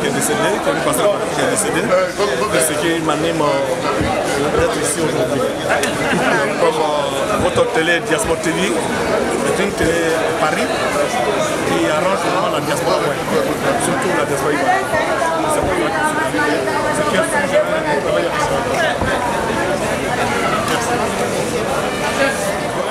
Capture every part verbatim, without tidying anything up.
est décédé, qui est passé la qui est décédé, et ce qui m'anime d'être ici aujourd'hui. Comme euh, votre télé Diaspora T V, c'est une télé Paris qui arrange vraiment la diaspora, ouais. Surtout la diaspora ivoirienne. C'est pour ça que je suis arrivé. C'est qui a fait un travail avec ça. Merci.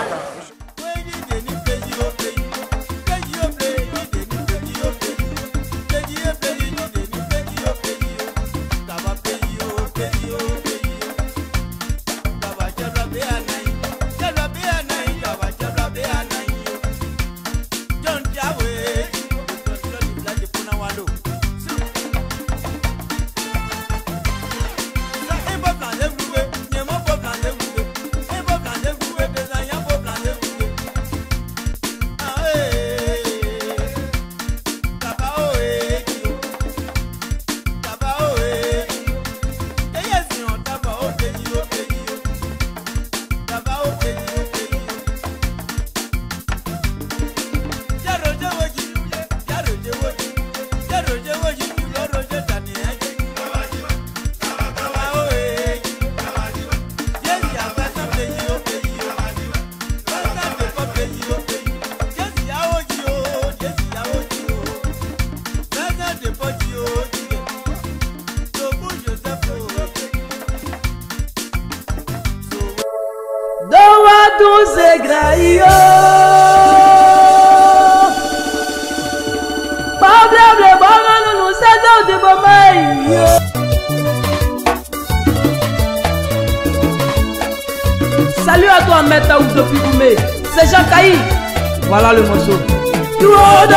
Salut à toi, Meta ou depuis Boumé. C'est Jean Caï. Voilà le morceau. You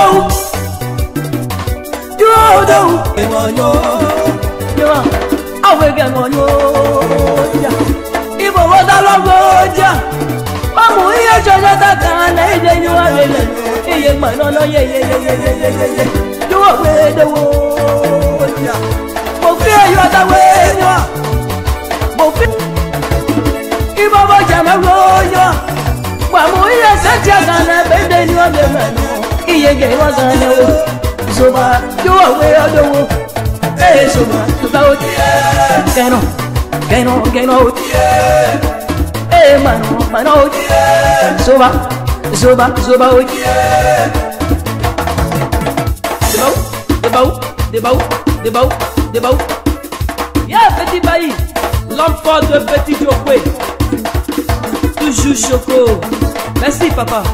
Yeah, petit bailli, l'enfant de petit Diopoué. Toujours choco. Merci papa.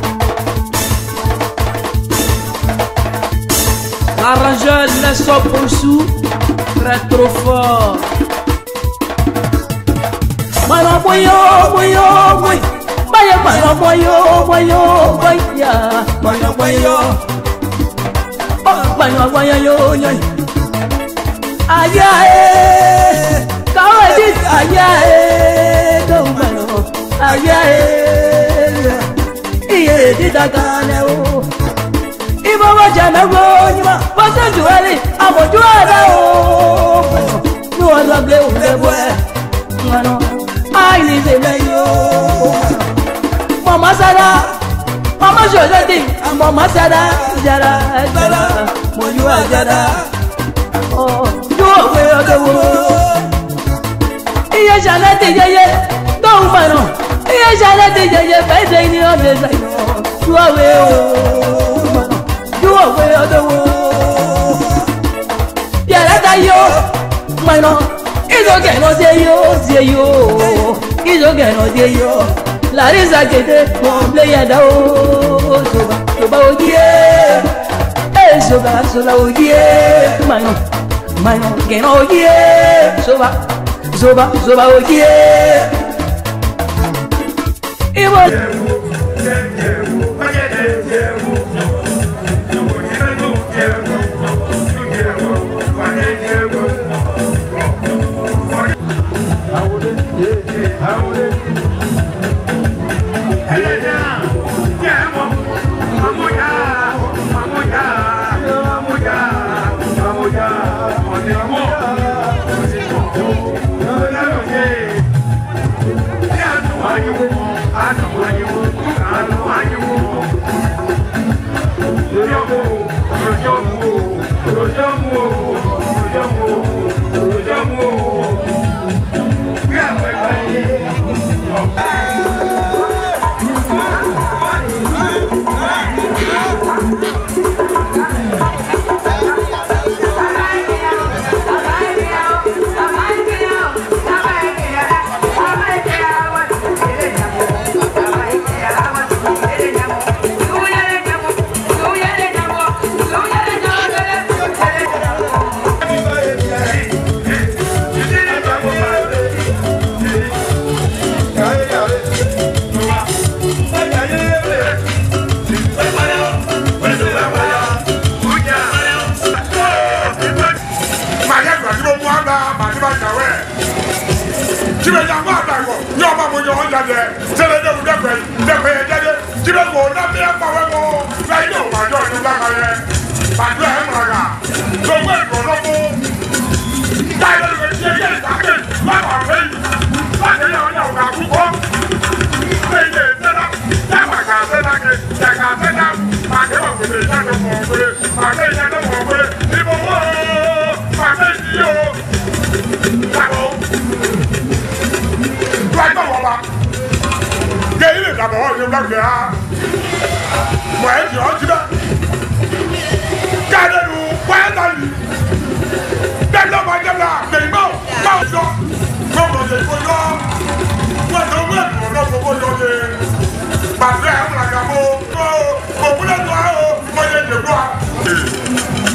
L'arrangeur laisse son sous très trop fort. Mano boyo boyo boy. Baya mano boyo boyo boy ya. Mano boyo. Oh mano boyo yo yo. Aya eh. Kawa dit aya eh. Do mano. Aya eh. Iye dit agane o. Ibo wajana go nyima. Pasa juali amo juala o. No ala ble o ble boy. Mano. I need a mayo. Mama Sada, Mama José, Mama Sada, Jara, Jara, Moyua Jara. Oh, you are where the world. Iya Janette, Yaya, don't mano. Iya Janette, Yaya, Bedini on the Zaino. You are where you are where the world. Yarata yo, mano. Izo que no sé yo, sé yo. Izo que no sé yo. La risa que te comple ya da o. Soba, soba oye. Eh, soba, soba oye. Mano, mano que no oye. Soba, soba, soba oye. Y bueno. I know wanda mani ba jawe jibe ya ma da ko yo ma mo yo ja de sele de u de pe de pe de de jibe ko na mi pa we mo la yo ma yo ni ba ka ye ba do e ma ga so we ko no mo dai de ke ye ye ta ke ma ba pe ba de yo ya ga ku ko pe de de na ya ma ga de na ke ya ga de na ma ke ba ko de ya no mo pe ma ke ya no mo pe ni mo mo ma ke yo Bravo! Bravo, Baba! Get in it, I'm all you love there. Where's your husband? Gather you, where are you? Get up by the last, they know. Go, go, go, go, go, go. What the world will not go to the but then, like a move, go, go, go, go, go, go,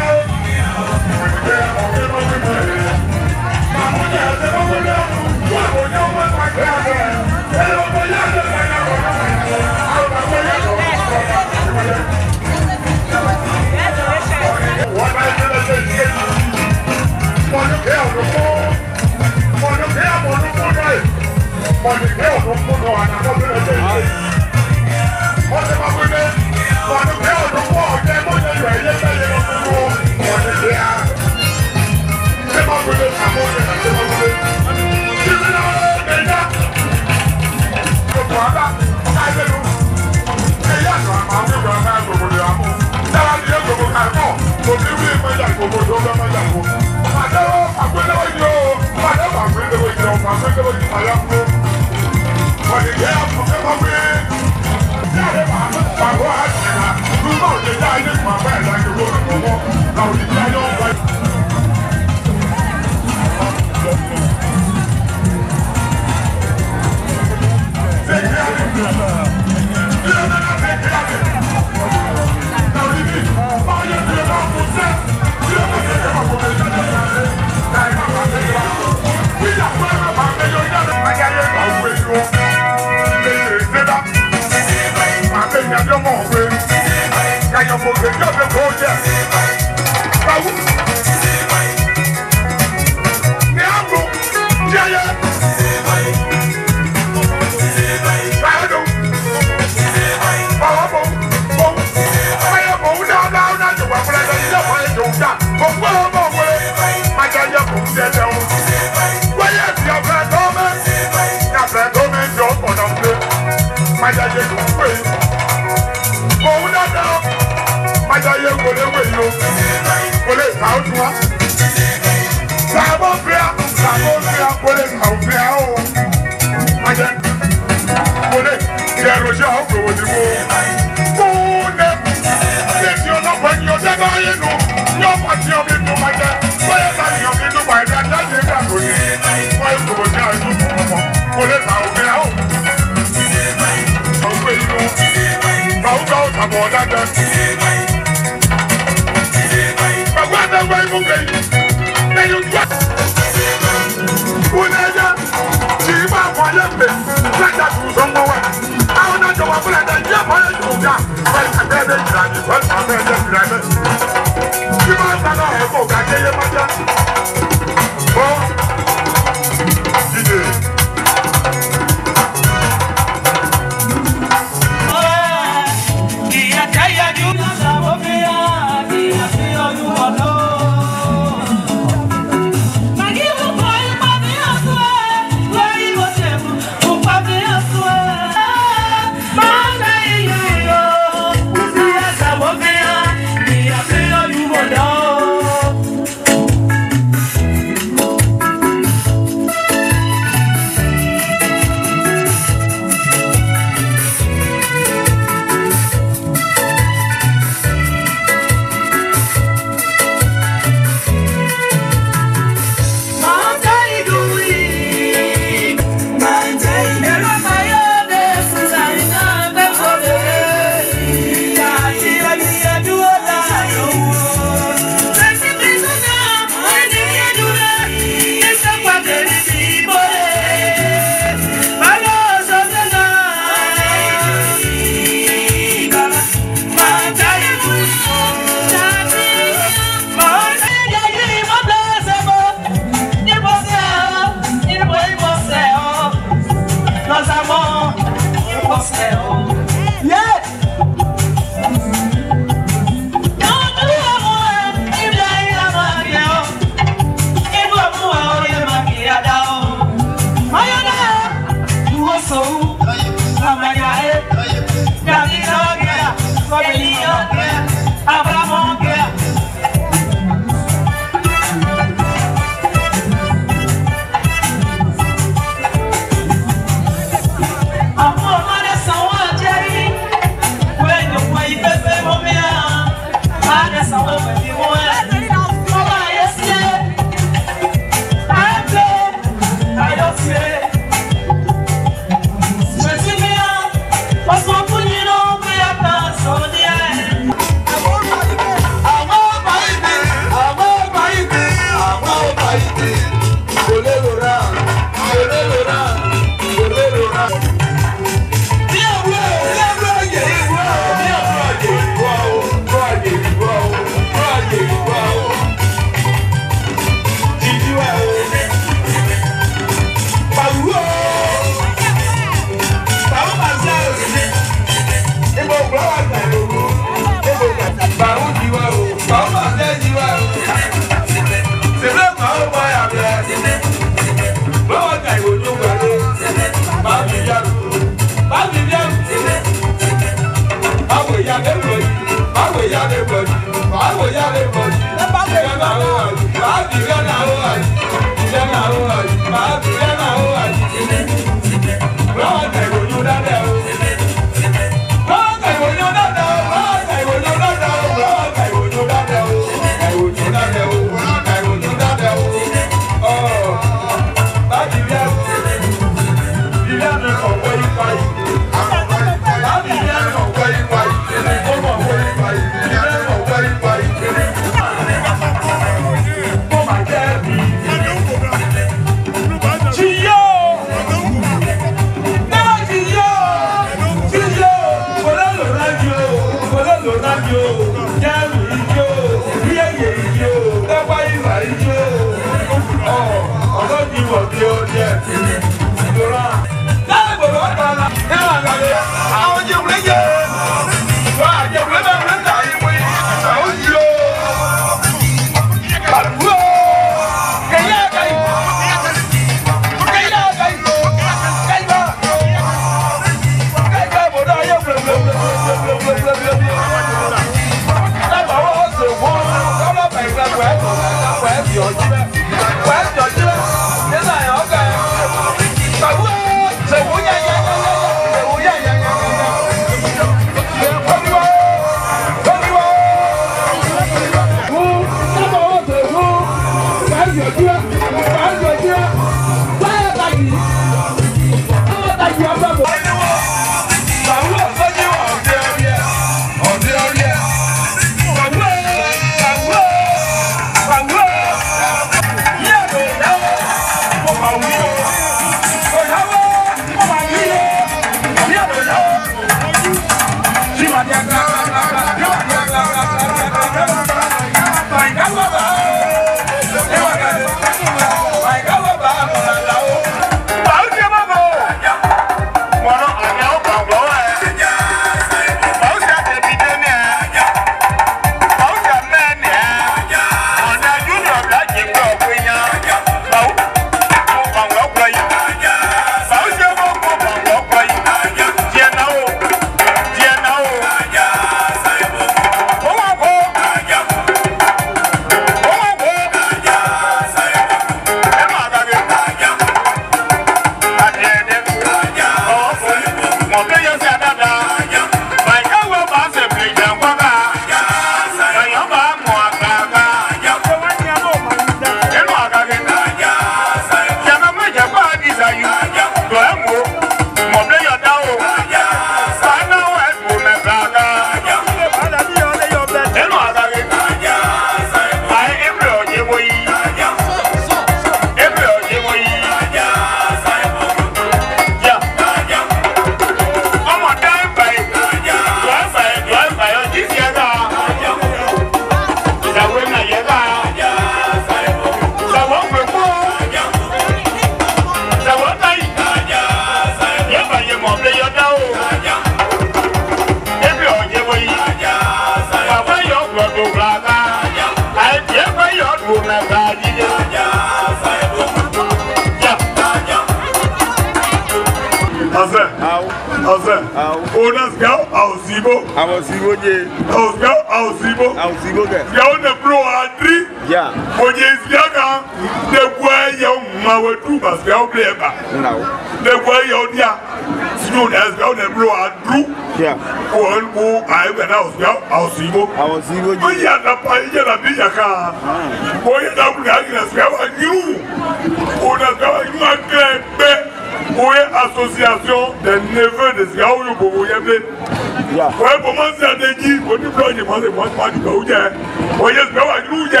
Association des neveux des Gaouyou Boboyembe. Ouais, comment ça te dit? On dit que moi, c'est moi, moi, du Gaouyé. Ouais, c'est moi, du Gaouyé.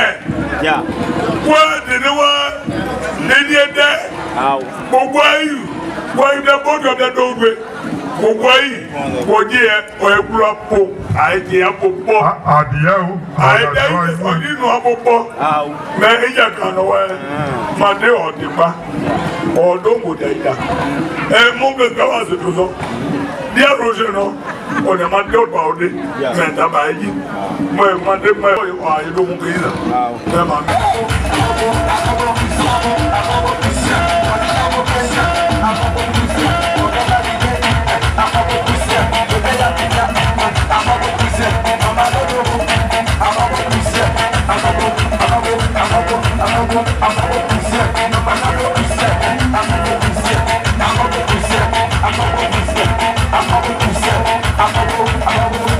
Ouais, de nous, de Niété. Boboyou. Ouais, il y a beaucoup de Gaouyé. Boboyou. Boboyé, ouais, pour la peau. Aïe, un peu pas. Ah, dieu. Aïe, on dit nous un peu pas. Mais il y a quand même, ma deux, on dit pas. On donne au Daïda. Et mon père, c'est tout ça. Bien Roger, non? On a demandé au Baudé. Mais d'abord, il dit, moi, je demande, moi, je vais dans mon pays. Vraiment.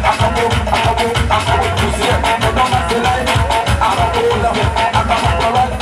I'm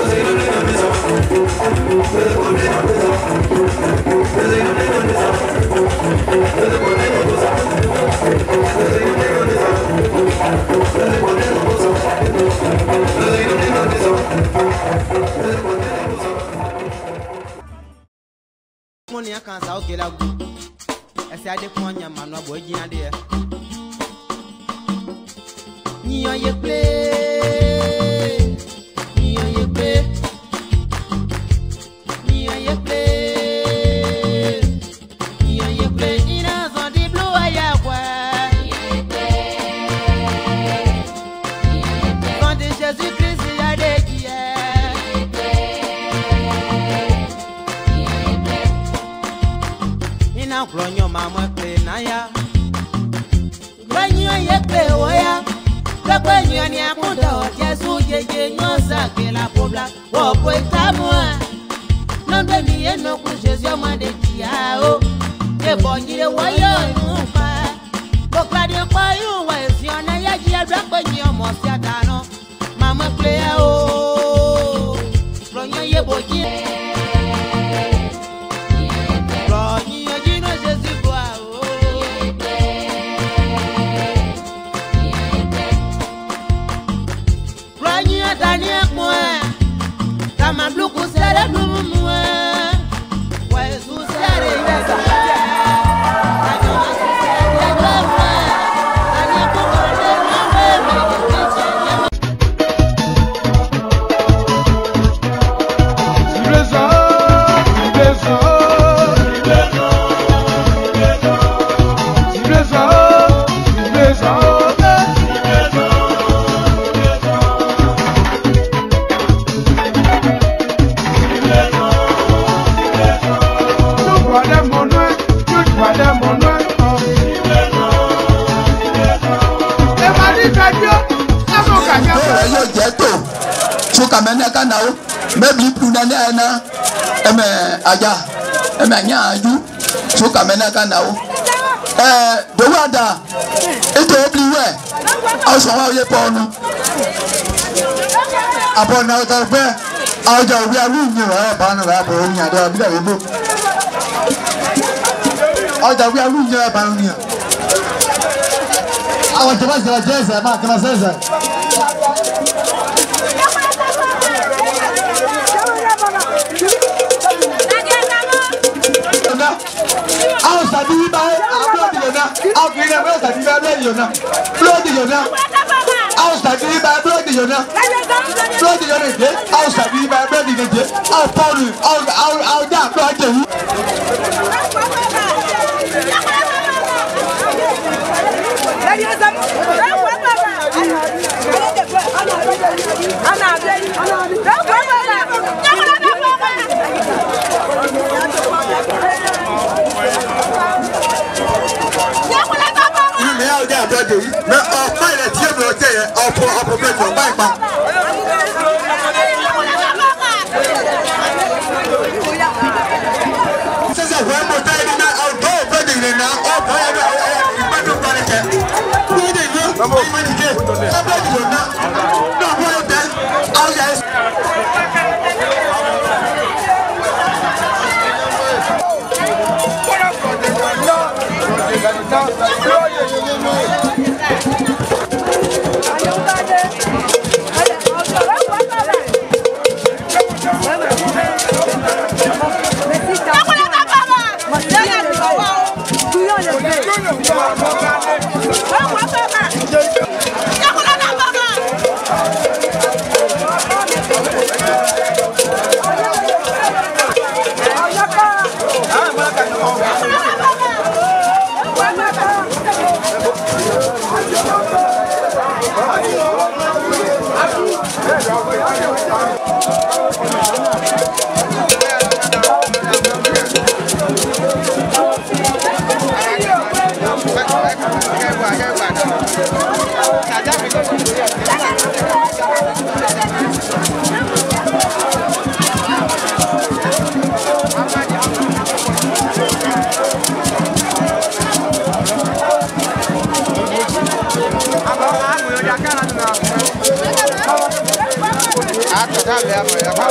Money can sa okay la go. Ese ade kon nya ma no abo agina de. Ni on ye play. Ni on ye play. Ni on ye play. Ni on ye play. Ina son di blue aya kwa. Quand de Jésus Christ ya de qui na klonyo mama pe na ya kwenyo ye pe oya la kwenyo ni akondo Jesu jeje nyosa ke la pobla wo po etamwa non de mi eno ku Jésus ma de dia o e bonjire wayo nupa ko cladio pa yu wa siona ya ji abra kwenyo mo si atano mama pe o klonyo ye boji Kama bluku sere numumwe wa Yesu sere yesa Kanyoma sere yesa Kanya kukone nawe Libeza, libeza Libeza, libeza yo jeto so kamene kana o maybe puna na na eme aja eme anya aju so kamene kana o eh do wada eto everywhere o so wa ye ponu abo na o ta pe aja wi aru ni wa ba na ba bo ni ade bi da we bo aja wi aru ni ba ni awa jaba jaba jeza ma kana sasa I'll study by I'll be the best at the Yona. Blood Yona. I'll study by blood Yona. Blood Yona. I'll study by blood Yona. I'll pour you. I'll I'll I'll that blood you. Mais on pas les dieux bloqués, on peut on peut mettre pas pas. C'est ça vraiment taille na auto body na on peut y pas de parler. Ni de nous, on va dire. Ça peut dire na. Non, voilà tel. Ah yes. Aku dah lihat,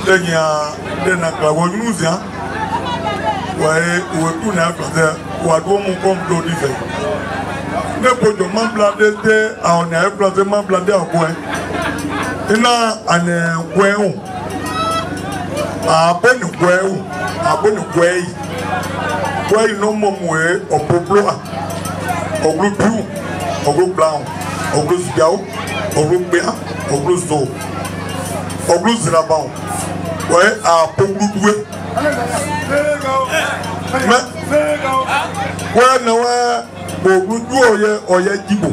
Denya dena kwa wanyuzia wae wetu na kwa wadu mu kom do dife ne pojo man blade a on a blade man blade akwe ina ane kweu a benu kweu a benu kwei kwei no momwe opoplo oglu blue oglu brown oglu yao oglu bea oglu zo oglu zirabao ouais à Pogloué. Mais ouais non ouais Pogloué oye oye jibo.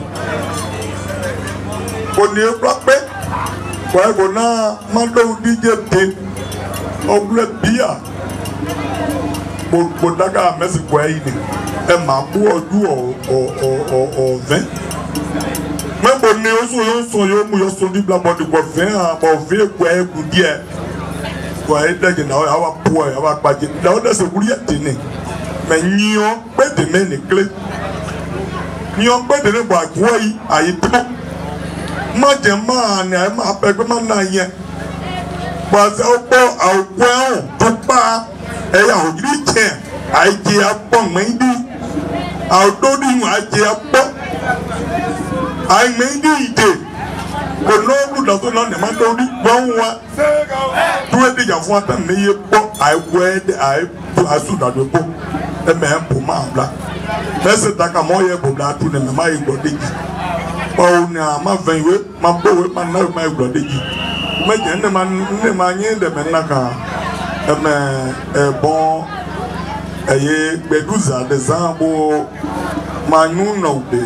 On est frappé. Ouais on a mando D J P. Ogle bia. Pour pour daga merci quoi il est. Et ma pour du au au au au vingt. Même on est au son son yo mu yo son du blanc de quoi vingt à bon vingt quoi pour dire. Kwa edege na awa poa awa paje da oda se buri atene me nyo pe de me ne kle nyo pe de ne bo agwoi ayipo ma je ma na ma pe pe ma na yen ba se opo awon to pa e ya ojiri che aije apo mendi awdodi mu aije apo ai mendi ide ko no bu da to na ne ma do di won wa tuwe di ja fún ata ne ye po ai wed ai asu da do po e me po ma bla ese ta ka mo ye bo bla tu ne me ma ye go de ji o na ma ven we ma bo we ma na ma ye go de ji me je ne ma ne ma yin de me na ka e me e bon e ye gbeduza de zambo ma nu no de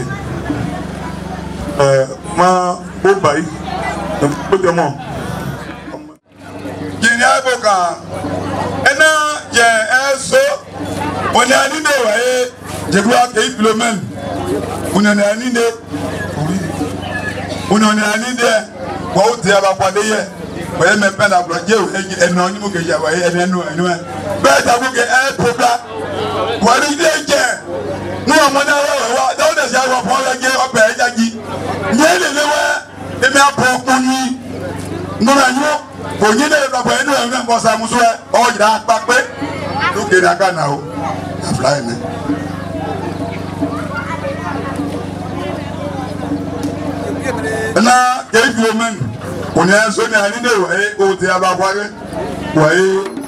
eh ma bo bai po de mo Boka ena je eso on ani ne wae je dois que Philomène on ani ne on ani de wa o ti aba kwade ye wae me pe la bloje o eno ni mo ke ya wae eno eno be ta mo ke e proba wa ri de je no mo na wa wa da o de ja wa pon le je o be ja ji ye le le wa e me apo kun ni no na yo Onye de la boy no en bo sa muso e o jira pa pe to ke na kana o fly me na ke Philomène onye so ni ani de wa e o ti aba kwa re wa e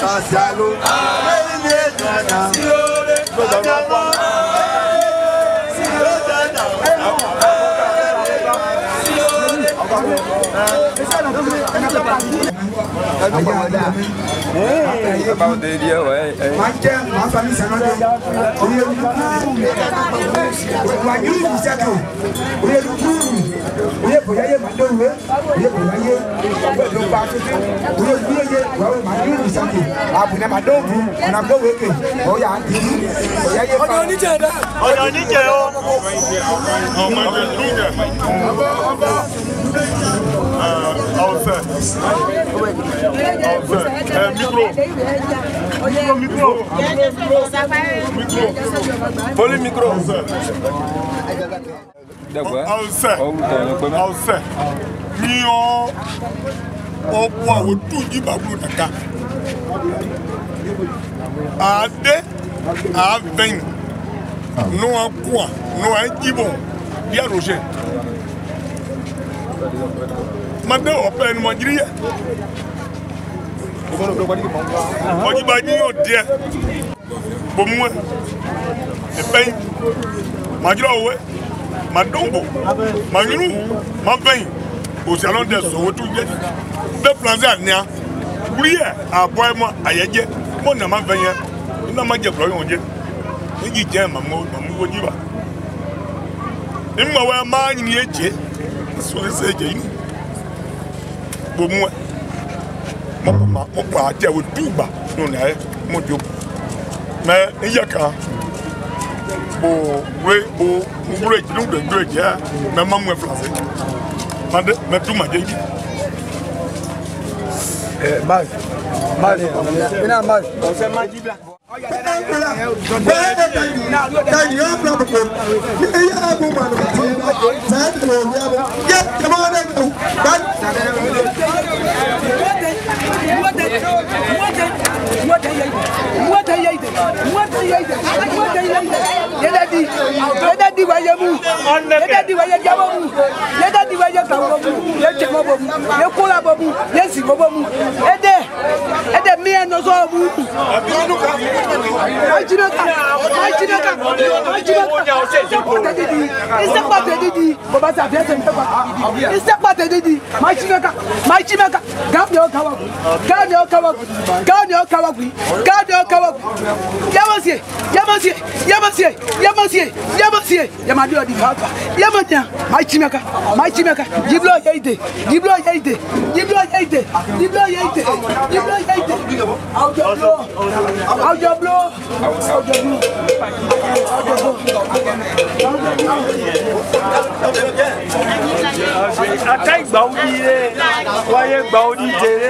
Sasialo, About the idea, ouais. ma famille, ça n'a Micro, micro. Pour le micro. Ọ̀sẹ̀ ọ̀sẹ̀ ní ọ̀pọ̀ àwọn tó yí bàbá nàka àdé àvẹ̀yìn ní wọn kú à ní wọn jíbọ̀ bí àròṣe mọ̀dé ọ̀pẹ ẹni mọ̀ jírí yẹ ọ̀jìbá yín yóò díẹ̀ bòmú ẹ̀ ẹ̀pẹ́yìn màjírí ọ̀wẹ́ madongo manyuru mabɛn osialɔ de sɔwɔ tu jɛ bɛ planse ania wuli yɛ abɔ yɛ mɔ ayɛjɛ mɔ nama fɛn yɛ ina ma jɛ kura yɔn jɛ ne yi jɛ mamu mamu ko jiba ne ma wɛ ma ɲini ye jɛ sɔ ɛsɛ jɛ yini bomu wɛ mɔ ma mɔ kɔ a tɛ o tu ba n'o na yɛ mɔ jo mɛ ne yɛ kan. Bo we bo ngure jinu de ngure ja me mamu e français mande me tu ma jeji eh mal mal ina mal on se ma jibla Yedadi wayamu, yedadi wayajamu, yedadi wayakamu, yechemobomu, yekulabomu, yesibobomu, ede, ede miye nozomu. Majinoka, majinoka, majinoka. It's pas de didi, Boba Safia, it's pas de didi, majinoka, majinoka, Gabio Kawaku, Gabio Kawaku, Gabio Kawaku, Gabio Kawaku, Yamasi, Yamasi, Yamasi, Yamasi, Yamasi, Yamadio di Kapa, Yamania, majinoka, majinoka, Giblo Yate, Giblo Yate, Giblo Yate, Giblo Yate, Giblo Yate, out your blow, out your blow, out your blow. Ata ìgbà òní rẹ̀ wáyé ìgbà òní jẹrẹ.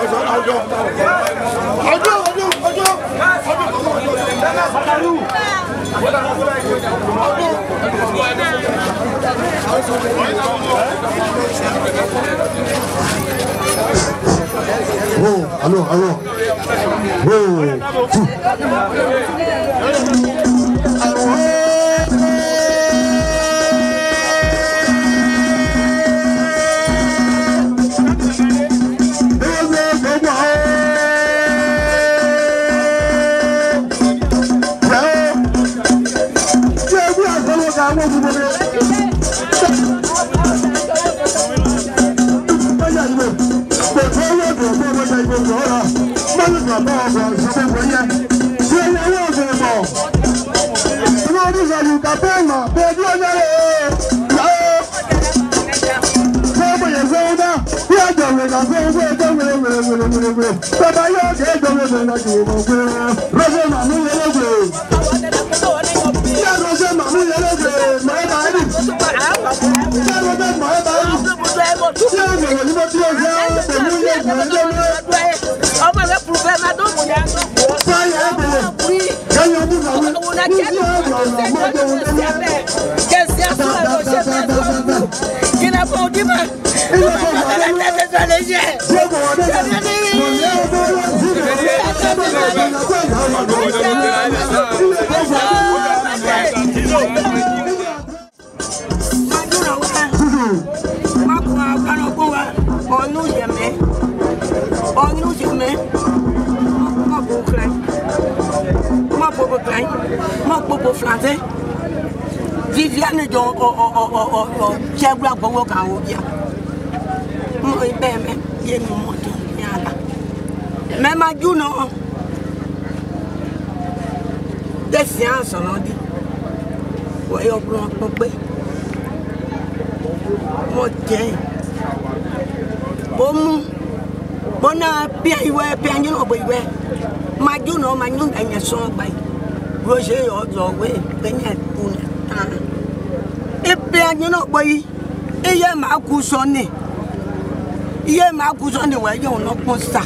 Oh, allô, allô. Oh, popo klein, ma popo français. Viviane jo o o o o o chegla bowo ka o bia. Mo be me ye mi mo to ya la. Me ma ju no. Des séances on dit. Wa yo pro pope. Mo je. Bomu. Bona pia iwe pia nyi no bo iwe. Ma ju no ma nyu anya so bai. Roger yo zo we kenya una. Ebe anyi no boy iye ma ku so ni iye ma ku so ni wa ye ono pon sa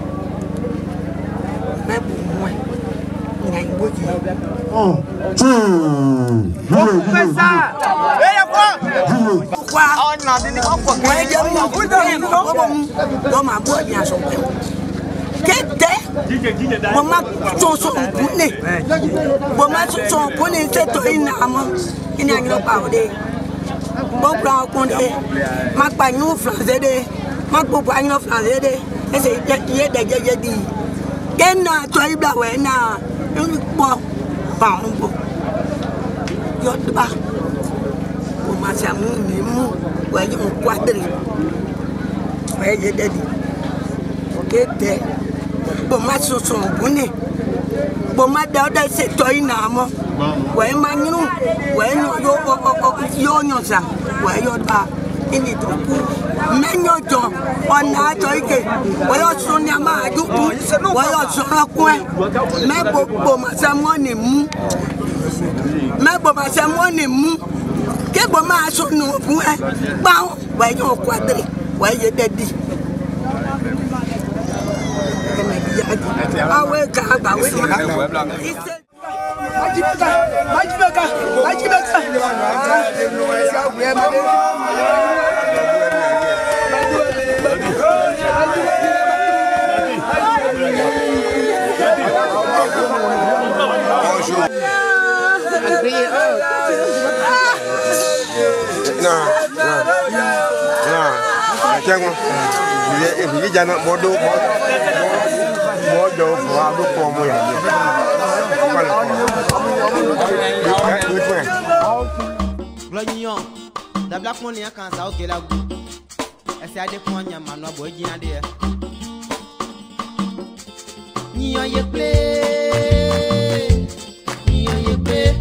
me bu mo ni ai bo ji oh pesa e ya kwa kwa ona ni ko ko e je mo ku do ni ko bo do ma bo ni aso pe kete bo ma so so bu ni bo ma so so bu ni se to ina mo kini anyi pa ode bo bra ko de ma pa nyu français de ma po pa nyu français de ese ye de je je di kena to ibla we na ni po pa ngo yo ba bo ma sa mu ni mu we je mu quadri we je de di kete bo ma so so bu ni bo ma da da se to ina mo we manyu we no yo yo nyosa we yo ba ini to ku menyo jo ona to ike we yo so ni ama aju ku we yo so ro ku e me bo bo ma sa mo ni mu me bo ma sa mo ni mu ke bo ma so no fu e pa we yo quadri we ye dedi awe ka ba we Majibeka, Majibeka, Majibeka. Nah, nah, nah. Jangan, dia dia jangan bodoh, bodoh, bodoh kamu ya. Glognon, the black money can out get out. I said, the one young man, no boy, Gina dear. Near your play, near your play,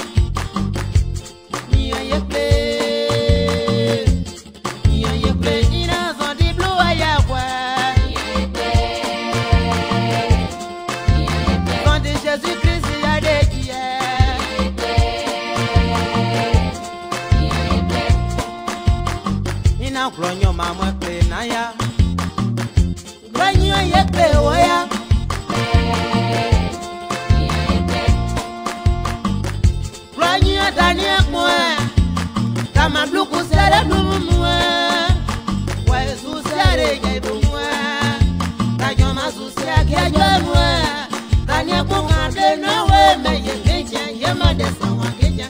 near your play, near your play, in us on the blue eye. Jesus Christ, I did, yeah. In our clone, mamma play Naya. When you are play, where? When you are Daniel Moore, come and look who said a blue. Why is who said a gay blue? Tajoma Susia, get your way. Daniel Moore, no way, may you get your mother, someone get you.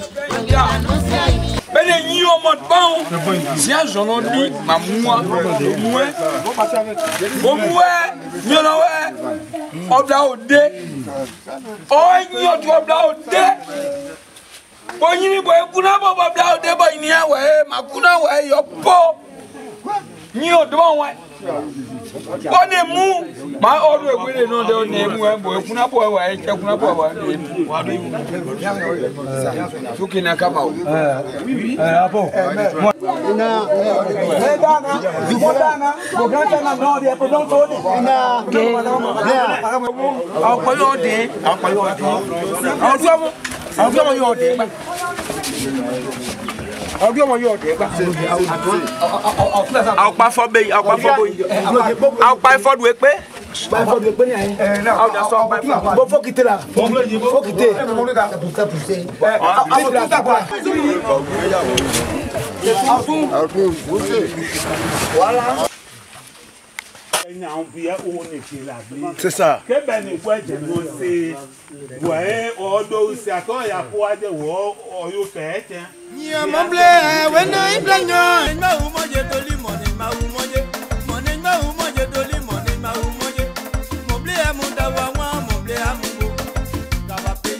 Ben, you are not bound. Si un jour on dit, ma moi, au moins, au moins, you know, on doit au dé. Oh, you are down there. Boy, you boy, Kuna Bob down there by near way, Makuna way, your poor. You don't want. On est mou, ma ordre oui le nom de name ouais boy kuna boy ouais kuna boy ouais faut qu'il n'a qu'à pas oui ah bon na mais dana du faut dana mon grand dana non il peut donc tourner na en quoi on dit en quoi on dit en quoi en quoi on dit I'll go on your day. I'll buy for me. I'll buy for me. I'll buy for the way. Buy for the way. I'll just buy for. But fuck it là. Fuck it. Voilà. C'est ça. Que ben ne voit je non c'est ouais odo c'est à toi ya pour aller wo oyo fait hein. Ni amble when I blanyo ma u moje to limone ma u moje mone ma u moje to limone ma u moje moble amuda wa wa moble amugo ka ba pe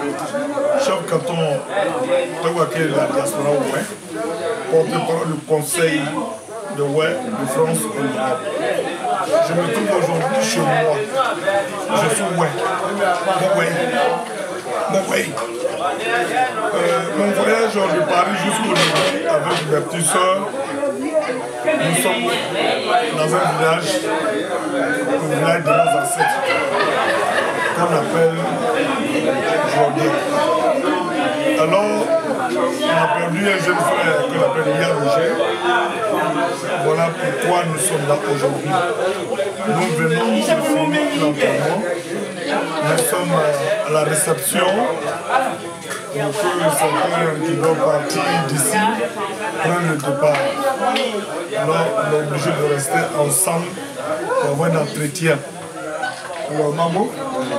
chef canton Tawaké de la diaspora Oué, porte-parole du conseil de Oué de France au Europe. Je me trouve aujourd'hui chez moi. Je suis Oué. Oué. Oué. Euh, mon voyage de Paris jusqu'aujourd'hui avec mes petites soeurs, nous sommes dans un village, le village de nos ancêtres, qu'on appelle Jourdain. Alors, on a perdu un jeune frère qu'on appelle Yann Roger. Voilà pourquoi nous sommes là aujourd'hui. Nous venons de finir l'enterrement. Nous sommes à la réception pour que certains qui doivent partir d'ici prennent le départ. Alors, on est obligé de rester ensemble pour avoir un entretien. Alors, maman.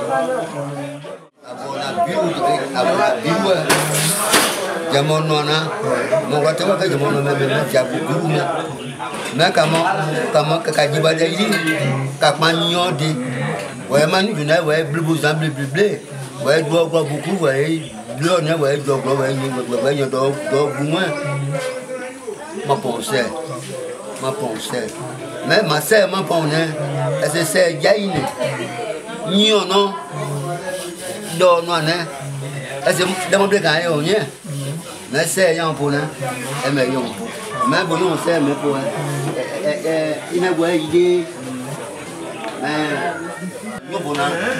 Jamonona, mon voiture que je m'en ai même fait à beaucoup. Mais comment, comment, Kakajiba dit, Kakmanio dit, ouais, Manu, tu n'as pas bleu, bleu, bleu, bleu, ouais, doit avoir beaucoup, ouais, bleu, ouais, doit avoir, ouais, doit avoir moins. Ma pensée, ma pensée. Mais ma sœur, ma pensée, elle s'est gaïne. Ni on non, non, non, elle s'est demandé quand elle est au nez. Mais c'est un peu, elle m'a dit, mais bon, on sait, mais pour il m'a dit, idée, mais nous, bon,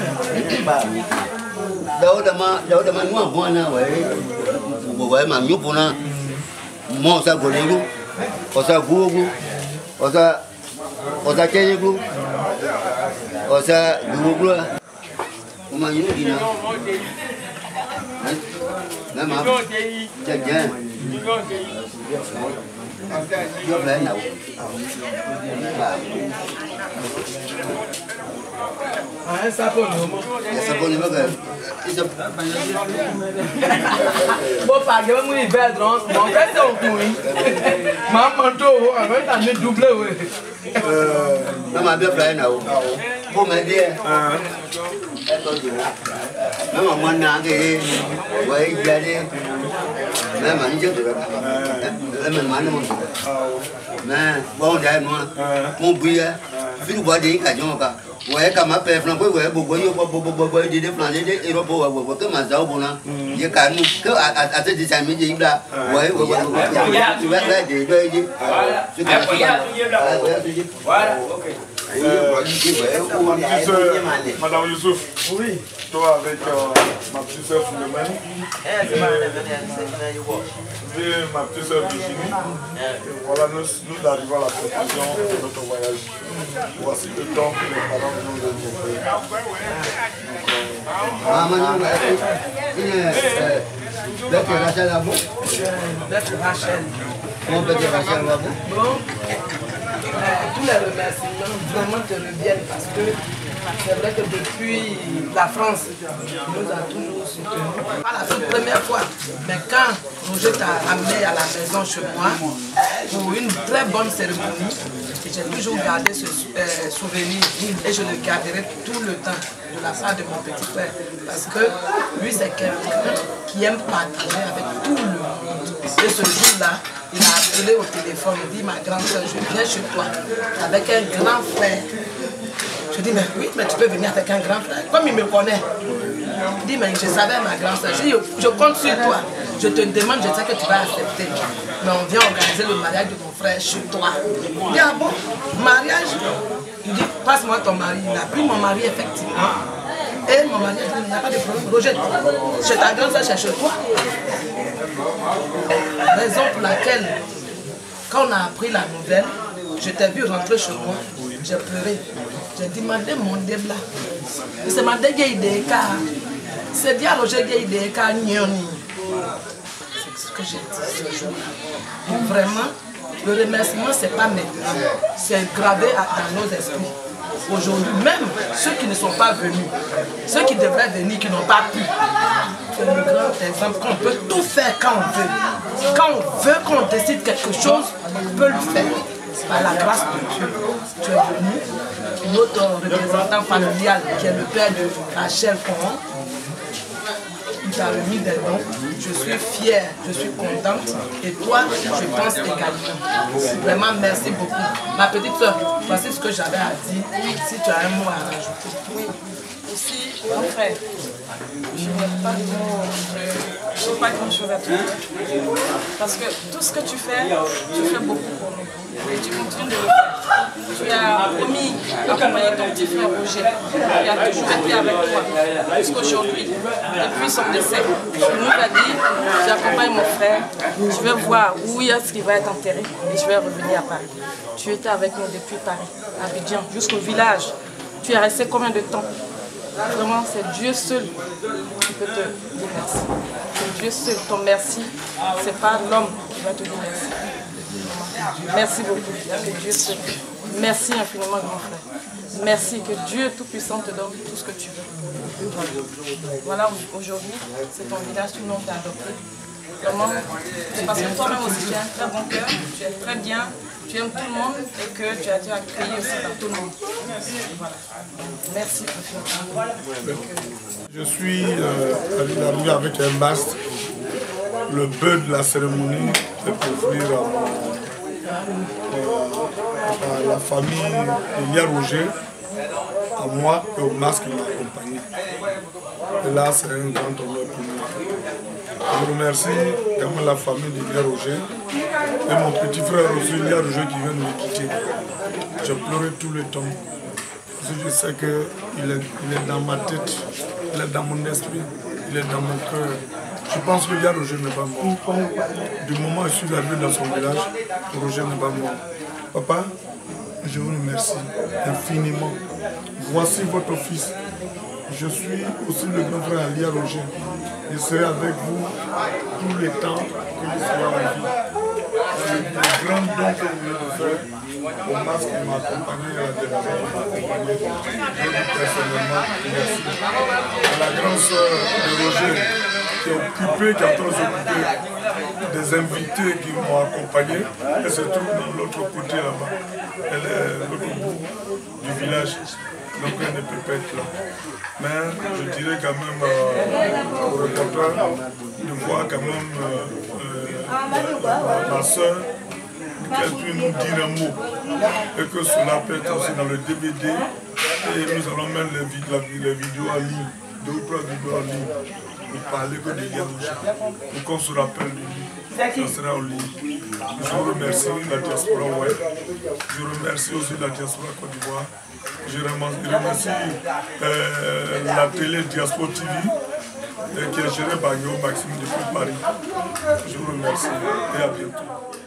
là, demain, moi, bon, ouais, vous voyez, ma mieux pour là, moi, ça, vous on ça, vous, on ça, on ça, vous, on ça, vous, on m'a dit, Même à bien bien. Yo là nào. Ah ça pour nous. Ça pour nous que. Bon pas que moi il va drôle. Mon gars c'est au coin. Maman to avec ta me double ouais. Euh, maman bien plein nào. Pour m'aider. Même moi n'a que ouais il y a des même anh chứ mình mà nó nè bon đây mà mua bia ví dụ đi cả nhau cả quay cả mà pe phẳng quay quay bộ quay bộ bộ bộ quay đi đến phẳng đi đến Europe bộ bộ cái mà giàu bộ na giờ cả nó cứ à à à thì xài mấy gì đó quay quay quay quay quay quay gì đây gì chứ cả Madame Youssouf, oui. Toi avec euh, ma petite soeur Philomène et, et ma petite soeur Virginie. Et voilà, nous, nous arrivons à la conclusion de notre voyage. Voici le temps que les parents nous donnent. Rachel là-bas. Rachel. Bon, Rachel là-bas. Bon. Tous les remerciements vraiment te reviennent parce que c'est vrai que depuis la France, nous a toujours soutenus. Pas la toute première fois, mais quand Roger t'a amené à la maison chez moi pour une très bonne cérémonie, j'ai toujours gardé ce euh, souvenir et je le garderai tout le temps de la part de mon petit frère parce que lui c'est quelqu'un qui aime partager avec tout le monde. Et ce jour-là, il a appelé au téléphone, il dit ma grande soeur, je viens chez toi avec un grand frère. Je dis mais oui, mais tu peux venir avec un grand frère. Comme il me connaît, il dit mais je savais ma grande soeur. Je dis je compte sur toi. Je te demande, je sais que tu vas accepter. Mais on vient organiser le mariage de mon frère chez toi. Il dit ah bon, mariage? Il dit passe-moi ton mari. Il a pris mon mari effectivement. Et mon mari a dit il n'y a pas de problème. Roger, chez ta grande soeur, c'est chez toi. Raison pour laquelle, quand on a appris la nouvelle, je t'ai vu rentrer chez moi, j'ai pleuré. J'ai demandé mon déblat. Il s'est demandé qu'il c'est bien Roger qu'il C'est ce que j'ai dit ce jour-là. Vraiment, le remerciement, ce n'est pas maintenant. C'est gravé dans nos esprits. Aujourd'hui, même ceux qui ne sont pas venus, ceux qui devraient venir, qui n'ont pas pu, c'est le grand exemple qu'on peut tout faire quand on veut. Quand on veut, quand on décide quelque chose, on peut le faire. Par la grâce de Dieu, tu es venu. Notre représentant familial, qui est le père de Rachel Coran, tu as remis des dons. Je suis fière, je suis contente. Et toi, je pense également. Vraiment, merci beaucoup. Ma petite soeur, voici ce que j'avais à dire. Si tu as un mot à rajouter. Oui, aussi, mon frère, je n'ai pas de mots, je n'ai pas grand chose à te dire. Parce que tout ce que tu fais, tu fais beaucoup pour nous. Et tu continues de le faire. Tu as promis d'accompagner ton petit frère Roger. Il a toujours été avec toi jusqu'aujourd'hui. Depuis son décès, il nous a dit, j'accompagne mon frère, je vais voir où est-ce qu'il va être enterré et je vais revenir à Paris. Tu étais avec nous depuis Paris, à Abidjan, jusqu'au village. Tu es resté combien de temps? Vraiment, c'est Dieu seul qui peut te dire merci. C'est Dieu seul. Ton merci, ce n'est pas l'homme qui va te dire merci. Merci beaucoup. Que Dieu seul. Merci infiniment, grand frère. Merci. Que Dieu Tout-Puissant te donne tout ce que tu veux. Voilà, aujourd'hui, c'est ton village, tout le monde t'a adopté. Vraiment, c'est parce que toi-même aussi, tu as un très bon cœur, tu es très bien. Tu aimes tout le monde et que tu as été accueilli aussi par tout le monde. Voilà. Merci. Je suis euh, arrivé avec un masque. Le but de la cérémonie est pour offrir à, à la famille Elia Roger, à moi et au masque qui m'a accompagné. Et là, c'est un grand honneur pour moi. Je remercie également la famille d'Elia Roger et mon petit frère aussi, Elia Roger, qui vient de me quitter. Je pleurais tout le temps. Parce que je sais qu'il est, il est dans ma tête, il est dans mon esprit, il est dans mon cœur. Je pense que Elia Roger n'est pas mort. Du moment où je suis arrivé dans son village, Roger n'est pas mort. Papa, je vous remercie infiniment. Voici votre fils. Je suis aussi le grand frère Elia Roger. Je serai avec vous tout le temps que je serai en vie. C'est le grand don que vous voulez me faire au masque qui m'a accompagné à la télévision, qui m'a accompagné. Je vous personnellement merci. À la grande sœur de Roger qui est occupée, qui est en train de s'occuper des invités qui m'ont accompagné. Elle se trouve dans l'autre côté là-bas. Elle est l'autre bout du village. Donc elle ne peut pas être là. Mais je dirais quand même euh, au reporter de voir quand même euh, euh, ma, ma soeur, qu'elle puisse nous dire un mot. Et que cela peut être aussi dans le D V D. Et nous allons mettre les, vid les vidéos en ligne, deux ou trois vidéos en ligne, pour parler que de Elia Roger. Pour qu'on se rappelle de lui. Ça sera en ligne. Je remercie la diaspora web. Je remercie aussi la diaspora Côte d'Ivoire. Je remercie euh, la télé Diaspora T V euh, qui est gérée par Yo Maxime depuis Paris. Je vous remercie et à bientôt.